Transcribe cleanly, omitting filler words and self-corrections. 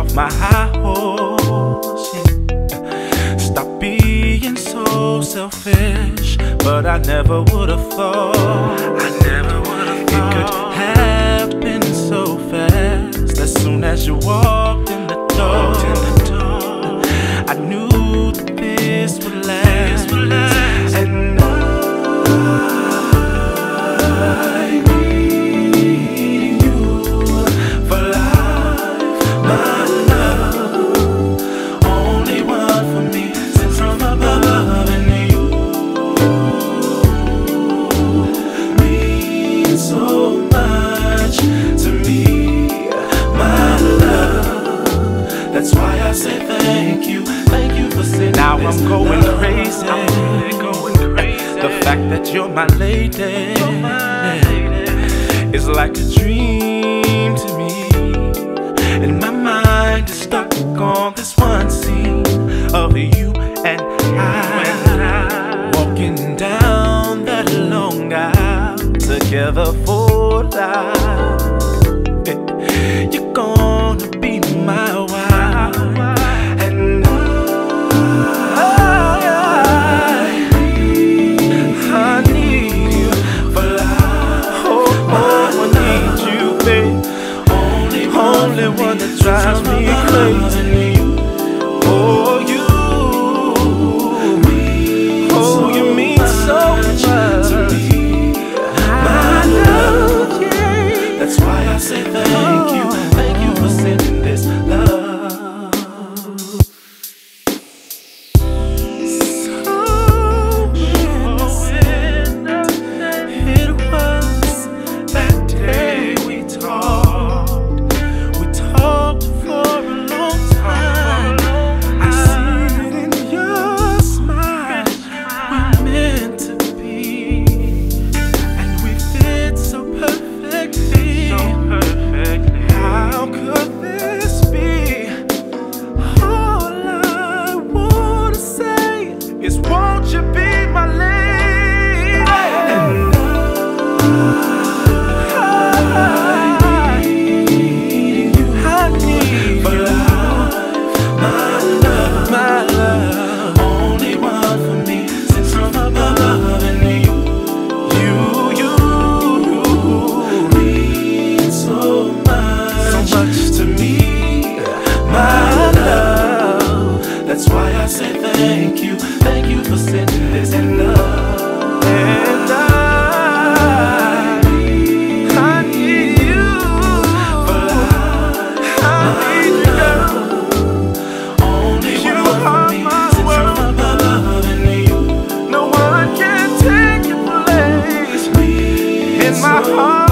off my high horse, yeah. Stop being so selfish, but I never would've thought it could happen so fast. As soon as you walked in the door, I knew that this would last. And I need you for life, my love. Only one for me, sent from above, and you mean so much to me, my love. That's why I say thank you for sending this. Now I'm going crazy. The fact that you're my lady is like a dream to me. And my mind is stuck on this one scene of you and I walking down that long aisle together for life. You're gonna be my wife. Only one that drives me crazy. Oh, you mean so much to me, my love. That's why I say thank you for sending this love. Won't you be my lady? And I need you for life, my love. Only one for me, sent from above, and you mean so much to me, my love. That's why I say thank you for sending this love. And I need you for life. I need you, girl. Only you are my world, and you, no one can take your place in my heart.